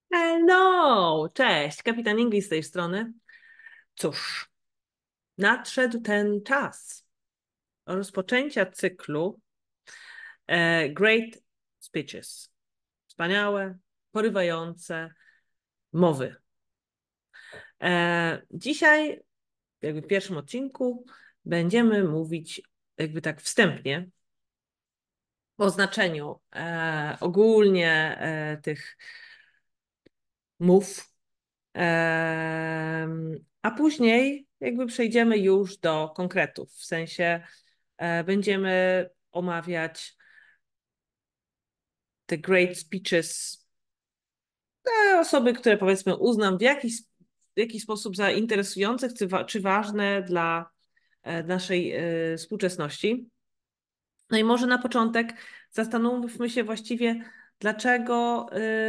Hello! Cześć, kapitan Inglis z tej strony. Cóż, nadszedł ten czas rozpoczęcia cyklu Great Speeches. Wspaniałe, porywające mowy. Dzisiaj, jakby w pierwszym odcinku, będziemy mówić jakby tak wstępnie o znaczeniu ogólnie tych mów. A później jakby przejdziemy już do konkretów, w sensie będziemy omawiać te great speeches, te osoby, które powiedzmy uznam w jakiś sposób za interesujące czy ważne dla naszej współczesności. No i może na początek zastanówmy się właściwie, dlaczego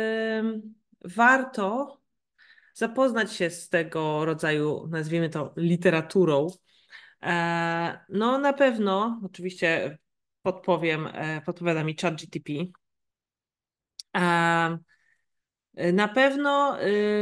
warto zapoznać się z tego rodzaju, nazwijmy to, literaturą. No na pewno, oczywiście podpowiada mi ChatGPT. E, Na pewno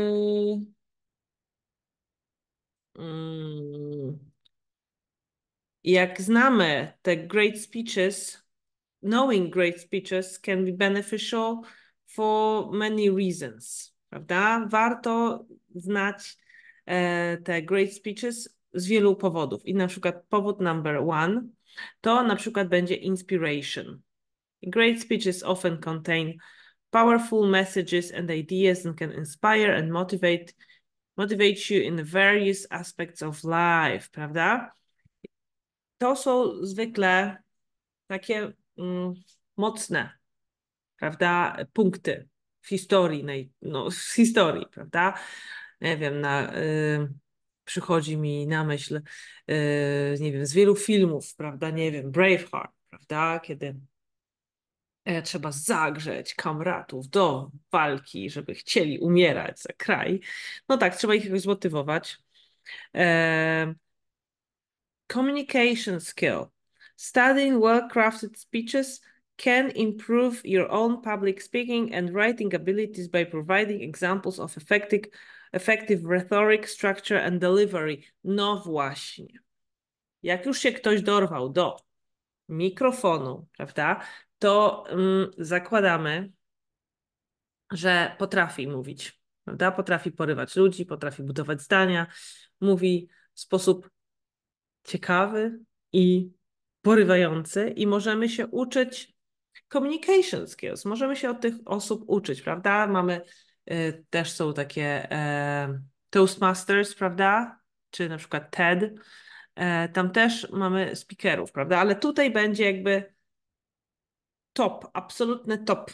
mm, jak znamy te great speeches, knowing great speeches can be beneficial for many reasons, prawda? Warto znać te great speeches z wielu powodów. I na przykład powód number one to na przykład będzie inspiration. Great speeches often contain powerful messages and ideas and can inspire and motivate you in various aspects of life, prawda? To są zwykle takie mocne, prawda, punkty w historii, no, z historii, prawda? Nie wiem, przychodzi mi na myśl, nie wiem, z wielu filmów, prawda, nie wiem, Braveheart, prawda, kiedy trzeba zagrzeć kamratów do walki, żeby chcieli umierać za kraj. No tak, trzeba ich jakoś zmotywować. E, Communication skill. Studying well-crafted speeches can improve your own public speaking and writing abilities by providing examples of effective rhetoric, structure and delivery. No właśnie. Jak już się ktoś dorwał do mikrofonu, prawda, to zakładamy, że potrafi mówić, prawda? Potrafi porywać ludzi, potrafi budować zdania, mówi w sposób ciekawy i porywający i możemy się uczyć communication skills, możemy się od tych osób uczyć, prawda? Też są takie Toastmasters, prawda? Czy na przykład TED. Tam też mamy speakerów, prawda? Ale tutaj będzie jakby top, absolutny top.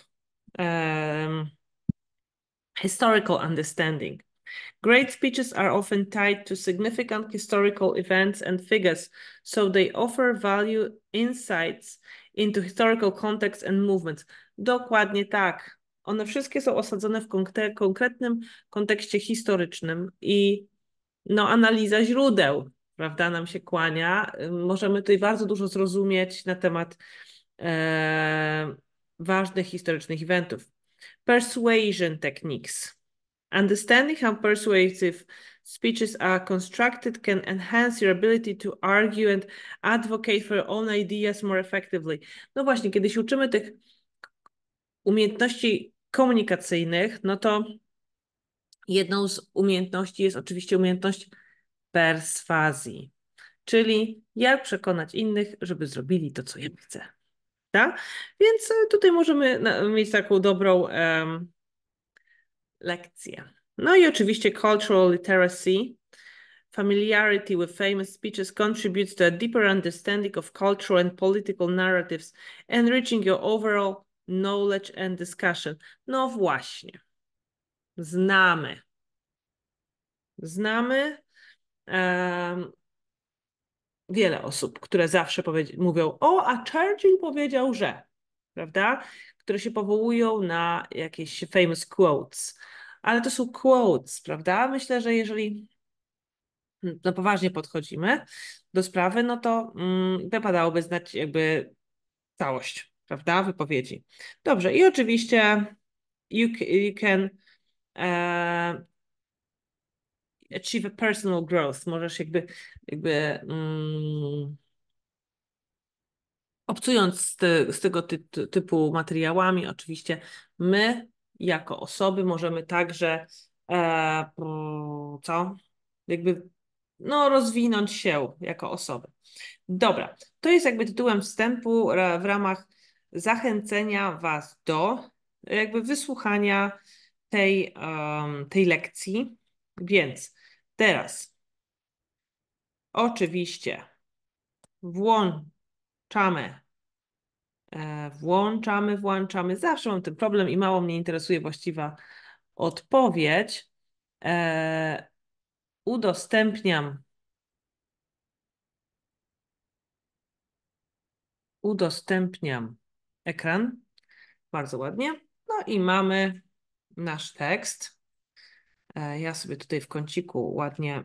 Historical understanding. Great speeches are often tied to significant historical events and figures, so they offer value insights into historical context and movements. Dokładnie tak. One wszystkie są osadzone w konkretnym kontekście historycznym i no, analiza źródeł, prawda, nam się kłania. Możemy tutaj bardzo dużo zrozumieć na temat ważnych historycznych eventów. Persuasion techniques. Understanding how persuasive speeches are constructed can enhance your ability to argue and advocate for your own ideas more effectively. No właśnie, kiedy się uczymy tych umiejętności komunikacyjnych, no to jedną z umiejętności jest oczywiście umiejętność perswazji, czyli jak przekonać innych, żeby zrobili to, co ja chcę. Tak? Więc tutaj możemy mieć taką dobrą lekcję. No i oczywiście cultural literacy. Familiarity with famous speeches contributes to a deeper understanding of cultural and political narratives, enriching your overall knowledge and discussion. No właśnie. Znamy. Znamy wiele osób, które zawsze mówią, o, a Churchill powiedział, że, prawda? Które się powołują na jakieś famous quotes. Ale to są quotes, prawda? Myślę, że jeżeli no, poważnie podchodzimy do sprawy, no to wypadałoby znać jakby całość, prawda? Wypowiedzi. Dobrze, i oczywiście you can achieve a personal growth. Możesz jakby obcując z tego typu materiałami, oczywiście my jako osoby możemy także co? Jakby no, rozwinąć się jako osoby. Dobra, to jest jakby tytułem wstępu w ramach zachęcenia Was do jakby wysłuchania tej lekcji. Więc teraz oczywiście włączamy, włączamy. Zawsze mam ten problem i mało mnie interesuje właściwa odpowiedź. Udostępniam ekran. Bardzo ładnie. No i mamy nasz tekst. Ja sobie tutaj w kąciku ładnie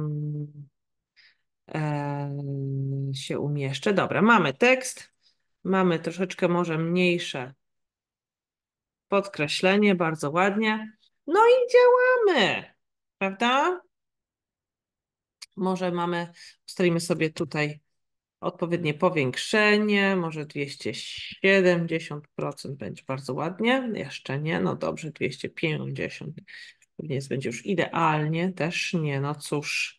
się umieszczę. Dobra, mamy tekst. Mamy troszeczkę może mniejsze podkreślenie, bardzo ładnie. No i działamy, prawda? Może ustalimy sobie tutaj odpowiednie powiększenie, może 270% będzie bardzo ładnie. Jeszcze nie, no dobrze, 250. Pewnie będzie już idealnie, też nie, no cóż.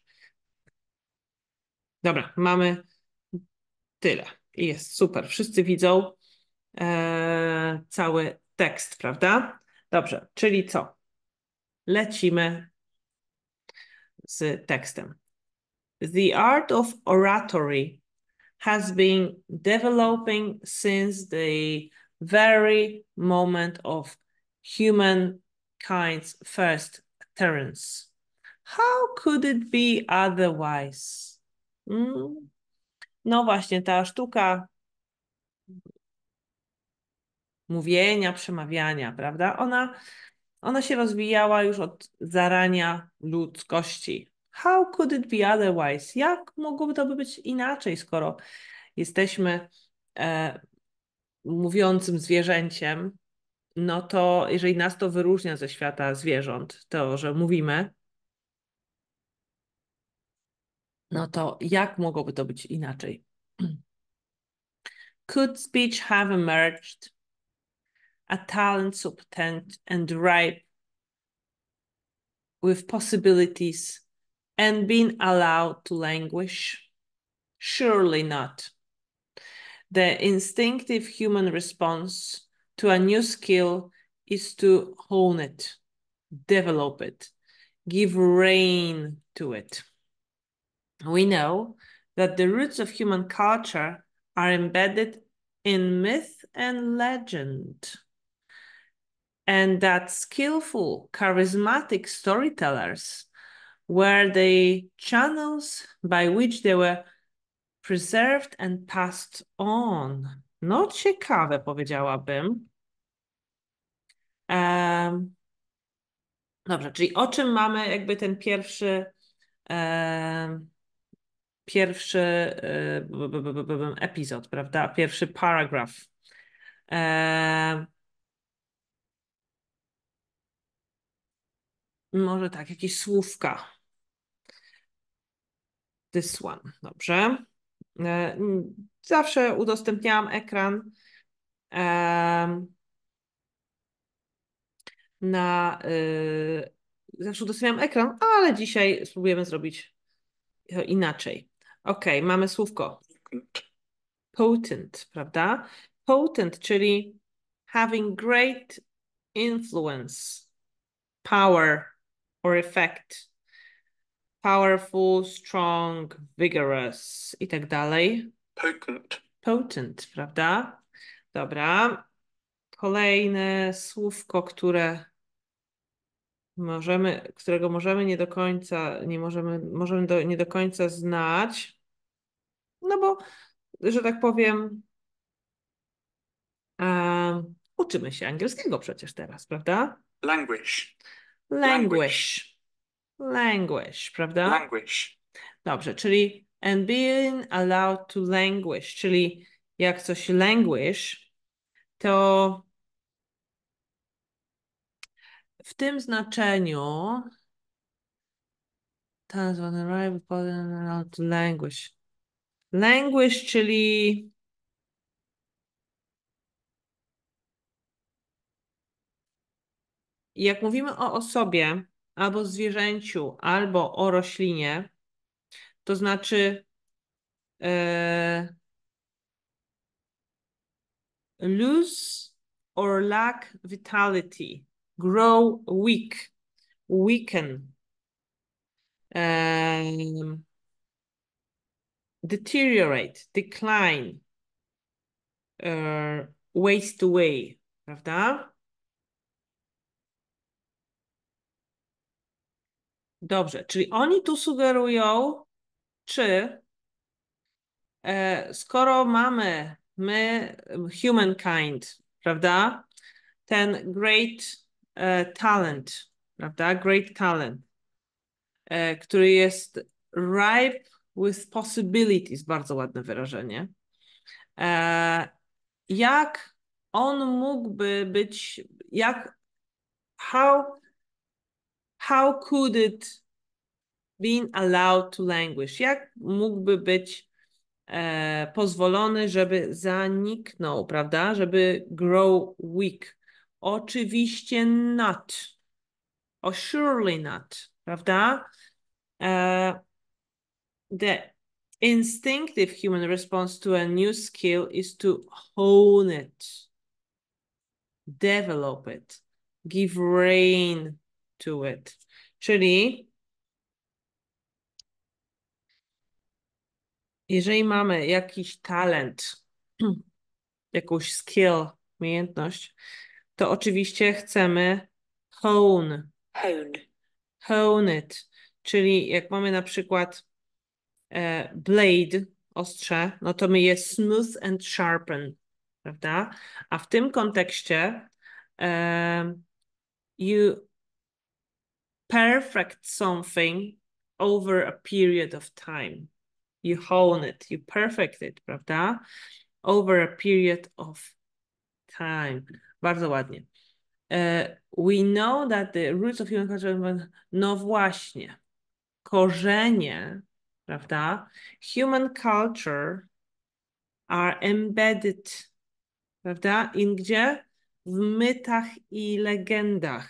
Dobra, mamy tyle i jest super. Wszyscy widzą cały tekst, prawda? Dobrze, czyli co? Lecimy z tekstem. The art of oratory has been developing since the very moment of humankind's first appearance. How could it be otherwise? No właśnie, ta sztuka mówienia, przemawiania, prawda? Ona się rozwijała już od zarania ludzkości. How could it be otherwise? Jak mogłoby to być inaczej, skoro jesteśmy mówiącym zwierzęciem, no to jeżeli nas to wyróżnia ze świata zwierząt, to, że mówimy, no to jak mogłoby to być inaczej? Could speech have emerged a talent so potent and ripe with possibilities and been allowed to languish? Surely not. The instinctive human response to a new skill is to hone it, develop it, give rein to it. We know that the roots of human culture are embedded in myth and legend, and that skillful, charismatic storytellers were the channels by which they were preserved and passed on. No ciekawe, powiedziałabym. Dobrze, czyli o czym mamy jakby ten pierwszy epizod, prawda? Pierwszy paragraf. Może tak, jakieś słówka. This one, dobrze. Zawsze udostępniałam ekran zawsze udostępniam ekran, ale dzisiaj spróbujemy zrobić to inaczej. Ok, mamy słówko potent, prawda? Potent, czyli having great influence, power or effect. Powerful, strong, vigorous i tak dalej. Potent. Potent, prawda? Dobra. Kolejne słówko, którego możemy nie do końca, nie do końca znać. No bo, że tak powiem, uczymy się angielskiego przecież teraz, prawda? Languish. Languish, prawda? Languish. Dobrze, czyli and being allowed to languish, czyli jak coś languish, to w tym znaczeniu language. Language, czyli jak mówimy o osobie, albo zwierzęciu, albo o roślinie, to znaczy lose or lack vitality, grow weak, weaken, deteriorate, decline, waste away, prawda? Dobrze, czyli oni tu sugerują, czy skoro mamy my, humankind, prawda? Ten great talent, prawda? Great talent, który jest ripe with possibilities, bardzo ładne wyrażenie. Jak on mógłby być, how could it been allowed to languish? Jak mógłby być pozwolony, żeby zaniknął, prawda? Żeby grow weak. Oczywiście not. Or surely not, prawda? The instinctive human response to a new skill is to hone it, develop it, give rein to it. Czyli jeżeli mamy jakiś talent, jakąś skill, umiejętność, to oczywiście chcemy hone it. Czyli jak mamy na przykład blade, ostrze, no to my je smooth and sharpen, prawda? A w tym kontekście you perfect something over a period of time. You hone it, you perfect it, prawda? Over a period of time. Bardzo ładnie. We know that the roots of human culture, no właśnie, korzenie, prawda? Human culture are embedded, prawda? In gdzie? W mytach i legendach.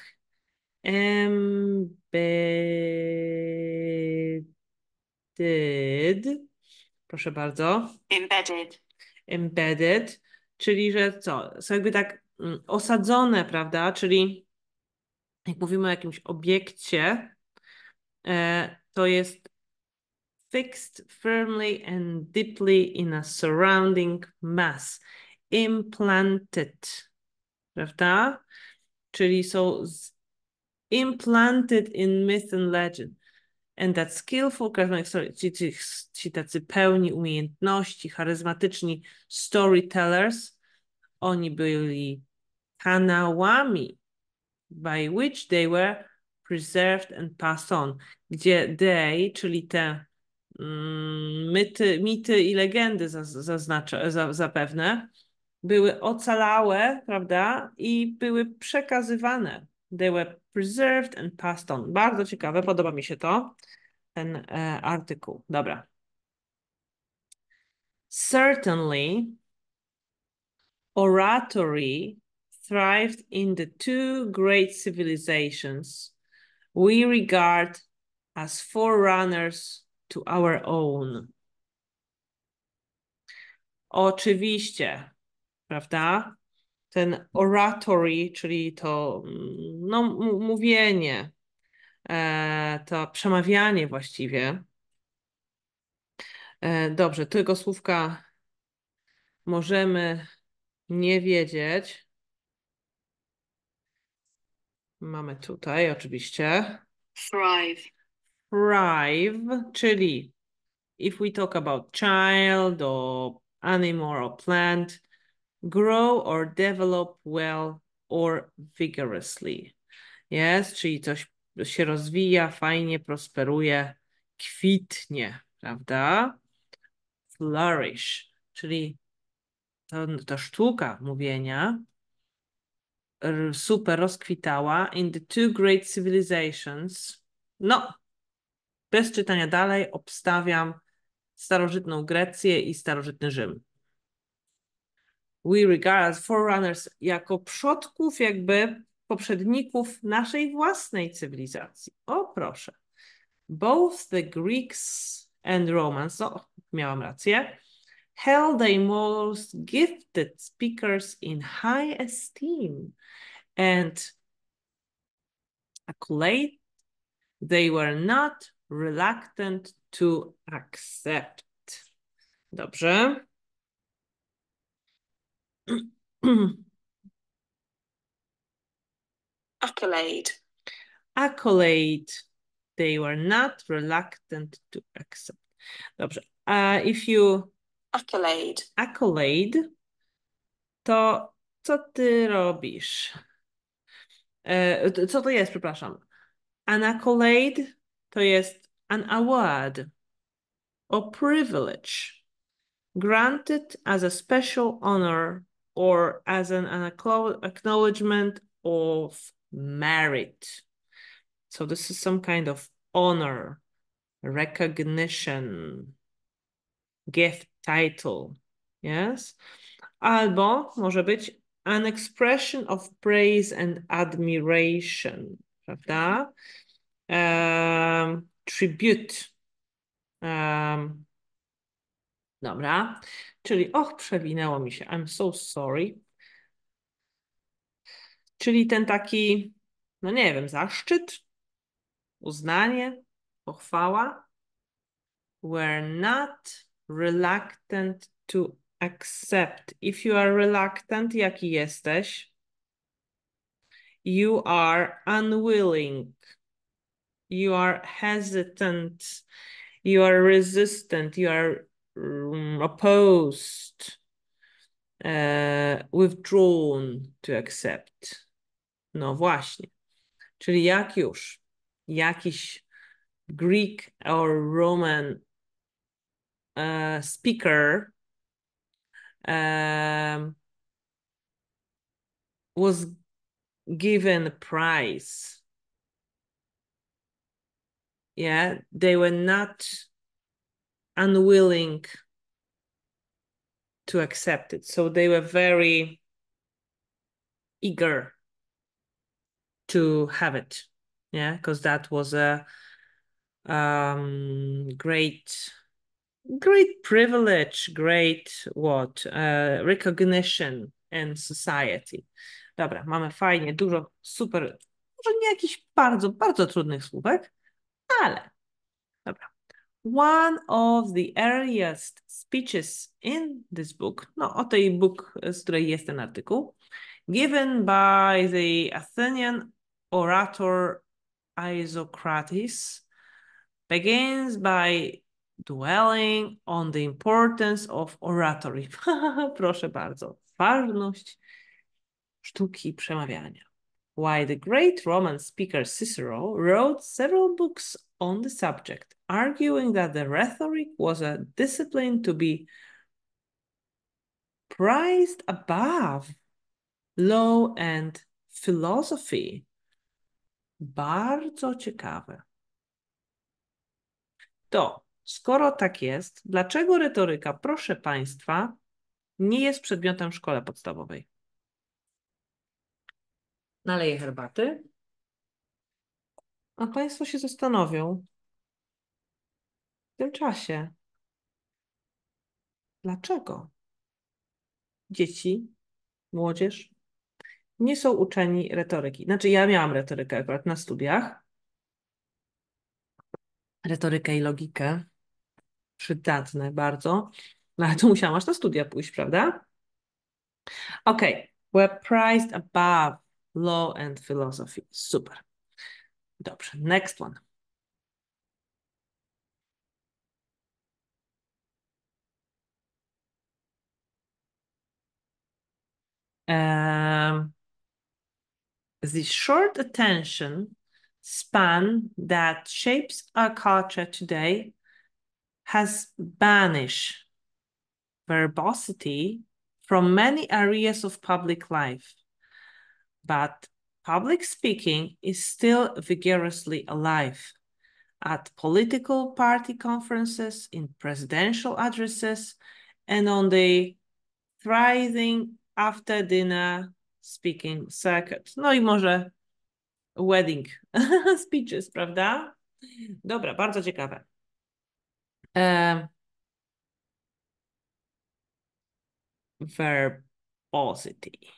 Embedded. Proszę bardzo. Embedded, czyli że co? Są jakby tak osadzone, prawda? Czyli jak mówimy o jakimś obiekcie, to jest fixed firmly and deeply in a surrounding mass. Implanted, prawda? Czyli są implanted in myth and legend. And that skillful, ci tacy pełni umiejętności, charyzmatyczni storytellers, oni byli kanałami, by which they were preserved and passed on, gdzie they, czyli te mity i legendy zapewne, były ocalałe, prawda, i były przekazywane. They were preserved and passed on. Bardzo ciekawe, podoba mi się to, ten artykuł. Dobra. Certainly, oratory thrived in the two great civilizations we regard as forerunners to our own. Oczywiście, prawda? Ten oratory, czyli to no, mówienie, to przemawianie właściwie. Dobrze, tego słówka możemy nie wiedzieć. Mamy tutaj oczywiście. Thrive, czyli if we talk about child or animal or plant, grow or develop well or vigorously. Jest, czyli coś się rozwija, fajnie, prosperuje, kwitnie, prawda? Flourish, czyli to sztuka mówienia, super rozkwitała in the two great civilizations. No, bez czytania dalej obstawiam starożytną Grecję i starożytny Rzym. We regard as forerunners jako przodków, jakby poprzedników naszej własnej cywilizacji. O, proszę. Both the Greeks and Romans, no, miałam rację, held their most gifted speakers in high esteem and accolade they were not reluctant to accept. Dobrze. Accolade. Accolade. They were not reluctant to accept. Dobrze. If you accolade, to co ty robisz? Co to jest, przepraszam? An accolade to jest an award or privilege granted as a special honor or as an acknowledgement of merit. So this is some kind of honor, recognition, gift, title. Yes? Albo może być an expression of praise and admiration, prawda? Tribute. Dobra, czyli przewinęło mi się. I'm so sorry. Czyli ten taki, no nie wiem, zaszczyt, uznanie, pochwała. Were not reluctant to accept. If you are reluctant, jaki jesteś? You are unwilling. You are hesitant. You are resistant. You are opposed. Withdrawn to accept. No właśnie. Czyli jak już jakiś Greek or Roman speaker was given a prize. Yeah, they were not unwilling to accept it. So they were very eager to have it. Yeah, because that was a great privilege, great recognition in society. Dobra, mamy fajnie, dużo super, może nie jakichś bardzo, bardzo trudnych słówek, ale dobra. One of the earliest speeches in this book, no o tej book, z której jest ten artykuł, given by the Athenian orator Isocrates, begins by dwelling on the importance of oratory. Proszę bardzo, ważność sztuki przemawiania. Why the great Roman speaker Cicero wrote several books on the subject, arguing that the rhetoric was a discipline to be prized above law and philosophy. Bardzo ciekawe. To, skoro tak jest, dlaczego retoryka, proszę Państwa, nie jest przedmiotem w szkole podstawowej? Naleję herbaty. A Państwo się zastanowią w tym czasie, dlaczego dzieci, młodzież nie są uczeni retoryki. Znaczy, ja miałam retorykę akurat na studiach. Retorykę i logikę. Przydatne bardzo. No ale to musiałam aż na studia pójść, prawda? Okay. We're prized above law and philosophy. Super. Dobrze. Next one. The short attention span that shapes our culture today has banished verbosity from many areas of public life. but public speaking is still vigorously alive at political party conferences, in presidential addresses, and on the thriving after dinner speaking circuit. No i może wedding speeches, prawda? Dobra, bardzo ciekawe. Verbosity.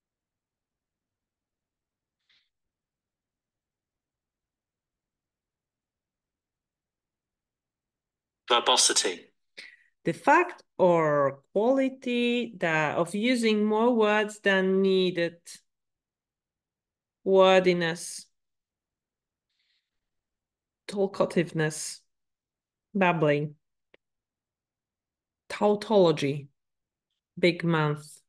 Verbosity. The fact or quality of using more words than needed. Wordiness. Talkativeness. Babbling. Tautology. Big mouth.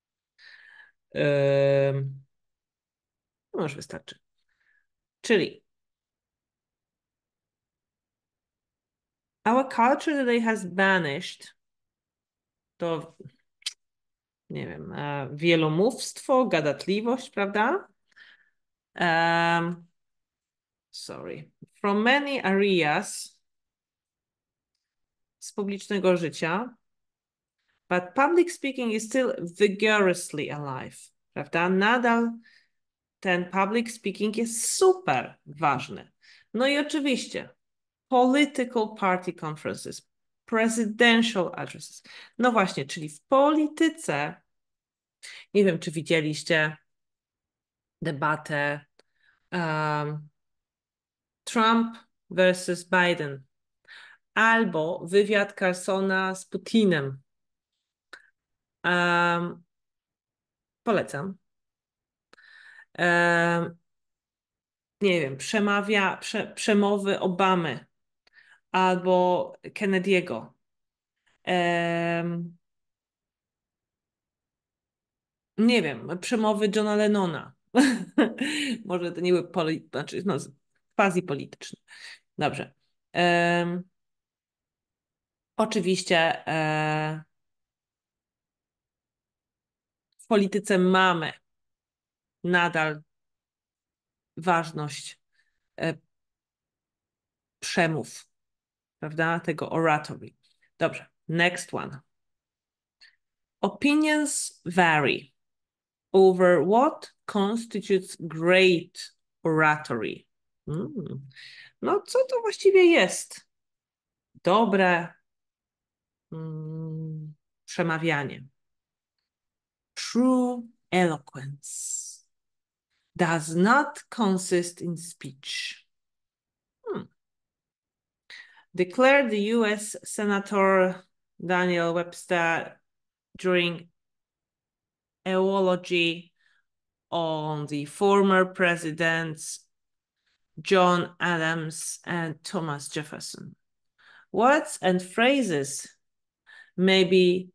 Może wystarczy. Czyli our culture today has banished to, nie wiem, wielomówstwo, gadatliwość, prawda? Sorry. From many areas z publicznego życia, but public speaking is still vigorously alive, prawda? Nadal ten public speaking jest super ważny. No i oczywiście political party conferences, presidential addresses. No właśnie, czyli w polityce, nie wiem, czy widzieliście debatę Trump versus Biden albo wywiad Carsona z Putinem. Polecam. Nie wiem, przemowy Obamy albo Kennedy'ego. Nie wiem, przemowy Johna Lennona. Może to nie były znaczy, no, quasi polityczne. Dobrze. Oczywiście w polityce mamy nadal ważność przemów, prawda? Tego oratory. Dobrze. Next one. Opinions vary over what constitutes great oratory. No, co to właściwie jest? Dobre przemawianie. True eloquence does not consist in speech. Declared the US Senator Daniel Webster during eulogy on the former presidents John Adams and Thomas Jefferson. Words and phrases may be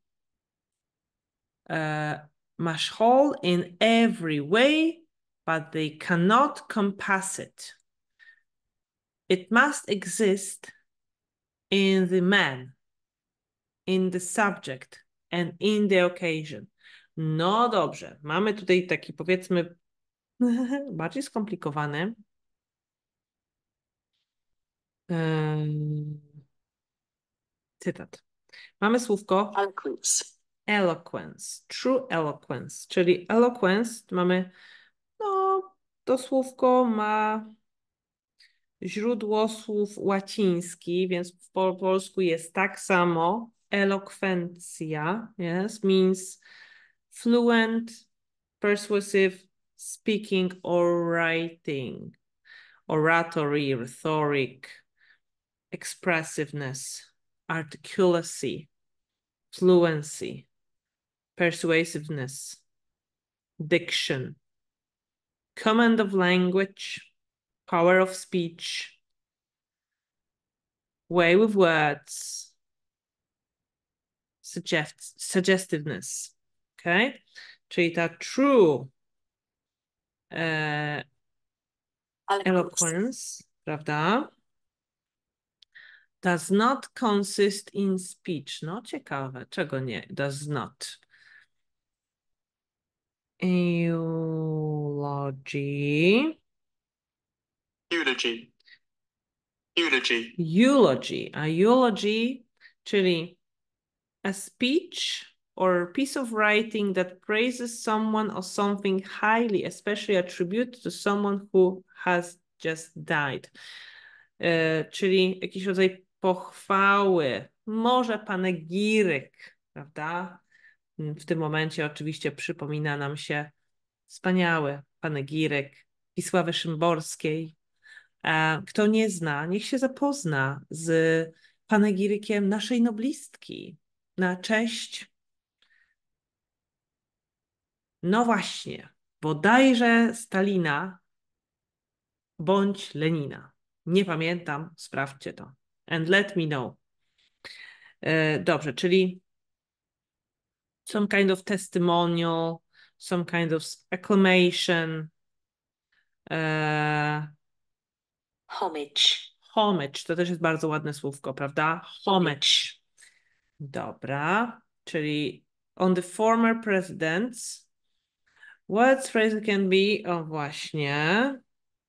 mashhol in every way, but they cannot compass it. It must exist in the man, in the subject, and in the occasion. No dobrze, mamy tutaj taki, powiedzmy, bardziej skomplikowany. Cytat. Mamy słówko Eloquence. Eloquence, true eloquence, czyli eloquence mamy, no to słówko ma źródło słów łaciński, więc w polsku jest tak samo. Elokwencja, yes, means fluent, persuasive speaking or writing. Oratory, rhetoric, expressiveness, articulacy, fluency, persuasiveness, diction, command of language, power of speech, way with words, suggestiveness. Okay? Czyli ta true eloquence, prawda? Does not consist in speech. No ciekawe, czego nie? Does not. Eulogy. Eulogy. Eulogy. Eulogy. A eulogy, czyli a speech or piece of writing that praises someone or something highly, especially attributed to someone who has just died. Czyli jakiś rodzaj pochwały, może panegiryk, prawda? W tym momencie oczywiście przypomina nam się wspaniały panegiryk Wisławy Szymborskiej. Kto nie zna, niech się zapozna z panegirykiem naszej noblistki na cześć, no właśnie, bodajże Stalina bądź Lenina. Nie pamiętam, sprawdźcie to. And let me know. Dobrze, czyli some kind of testimonial, some kind of acclamation. Homage. Homage, to też jest bardzo ładne słówko, prawda? Homage. Dobra, czyli on the former presidents. What phrase can be? O właśnie.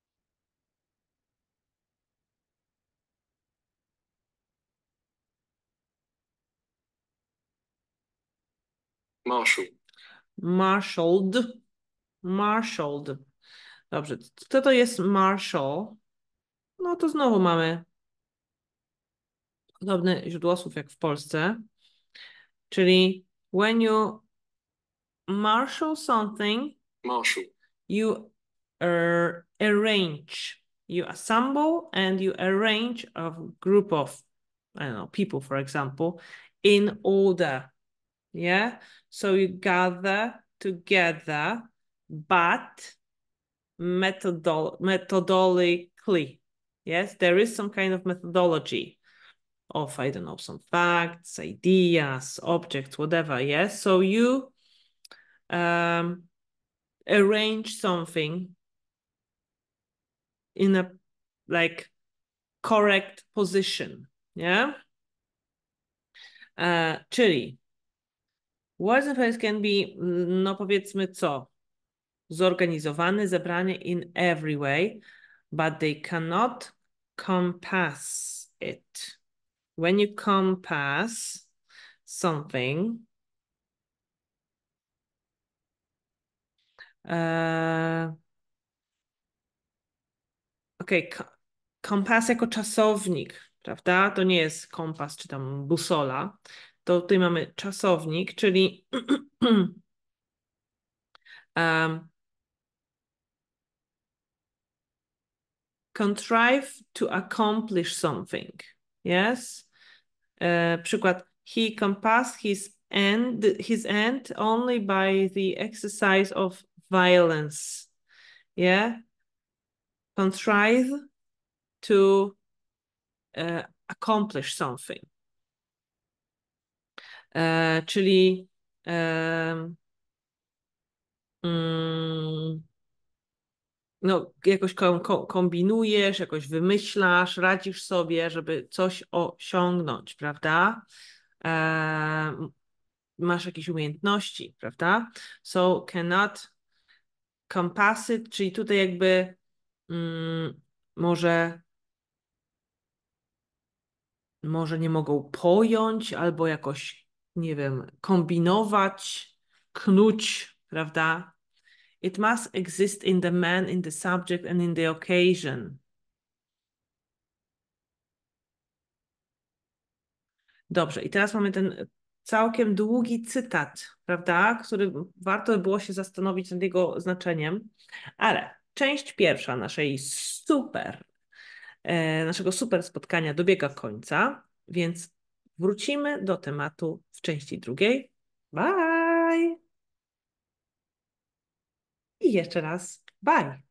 Marshall. Marshaled. Marshaled. Dobrze, co to jest marshal? No to znowu mamy podobne źródło słów jak w Polsce. Czyli when you marshal something, Marshall. you arrange. You assemble and you arrange a group of, I don't know, people, for example, in order. Yeah? So you gather together, but methodologically. Yes, there is some kind of methodology of, I don't know, some facts, ideas, objects, whatever. Yes, so you arrange something in a like correct position. Yeah. Czyli words and phrases can be, no powiedzmy co, zorganizowany, zebrany in every way, but they cannot compass it. When you compass something, okej, kompas jako czasownik, prawda? To nie jest kompas czy tam busola. To tutaj mamy czasownik, czyli contrive to accomplish something. Yes? Przykład. He compassed his end only by the exercise of violence. Yeah? Contrive to accomplish something. Czyli no, jakoś kombinujesz, jakoś wymyślasz, radzisz sobie, żeby coś osiągnąć, prawda? Masz jakieś umiejętności, prawda? So cannot compass it, czyli tutaj jakby może nie mogą pojąć albo jakoś, nie wiem, kombinować, knuć, prawda? It must exist in the man, in the subject and in the occasion. Dobrze, i teraz mamy ten całkiem długi cytat, prawda, który warto by było się zastanowić nad jego znaczeniem, ale część pierwsza naszego super spotkania dobiega końca, więc wrócimy do tematu w części drugiej. Bye! I jeszcze raz bye!